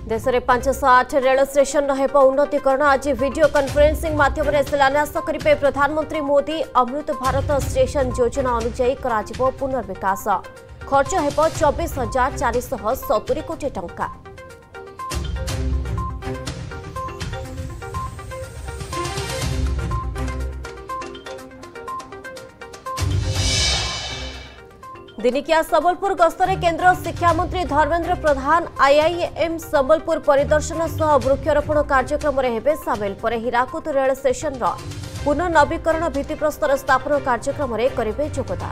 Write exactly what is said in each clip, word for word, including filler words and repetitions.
देश में पांच सौ आठ रेल स्टेशन उन्नतीकरण आज वीडियो कॉन्फ्रेंसिंग माध्यम शिलान्यास करेंगे प्रधानमंत्री मोदी। अमृत भारत स्टेशन योजना अनुଯାयी कराजिबो पुनर्विकास। खर्च हेब चौबीस हजार चार सौ सतुरी कोटी टंका। दिनिकिया संबलपुर गस्तरे केंद्र शिक्षा मंत्री धर्मेंद्र प्रधान आईआईएम संबलपुर परिदर्शन सह वृक्षारोपण कार्यक्रम हेबे सामिल। पर हीराकुद रेल स्टेशन पुनर्नवीकरण भित्तिप्रस्तर स्थापन कार्यक्रम करेंगे योगदान।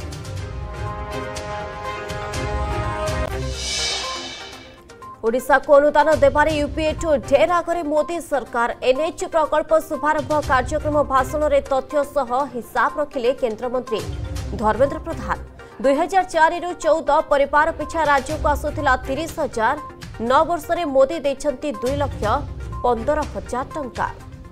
ओडिशा को अनुदान देवारे यूपीए टू ढेर आगे मोदी सरकार। एनएच प्रकल्प शुभारंभ कार्यक्रम भाषण में तथ्य सह हिसाब रखिले केंद्रमंत्री धर्मेंद्र प्रधान। दुई हजार चार रु चौदह परिवार पिछा राज्य को आसुला तीस हजार। नौ वर्ष में मोदी देछंती दुई लक्ष पंदर हजार टंका।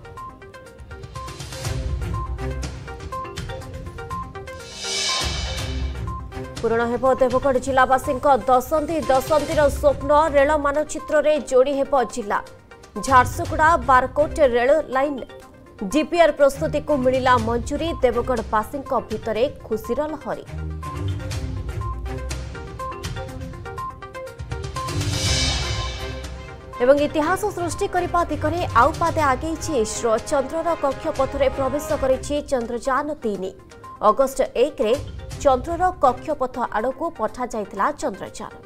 पूरण हेब देवगढ़ जिलावासी दशंधि दशंधिर स्वप्न। रेल मानचित्र रे जोड़ी हेब जिला। Jharsuguda Barkote rail line DPR प्रस्तुति को मिला मंजूरी। देवगढ़वासी भितर खुशीर लहरी। एवं इतिहास सृष्टि करने दिगरे आउ पादे आगे इसरो। चंद्रर कक्षपथरे प्रवेश करिछि चंद्रयान तीन। अगस्ट एक रे चंद्रर कक्षपथ आड़ को पठा जाइतिला चंद्रयान।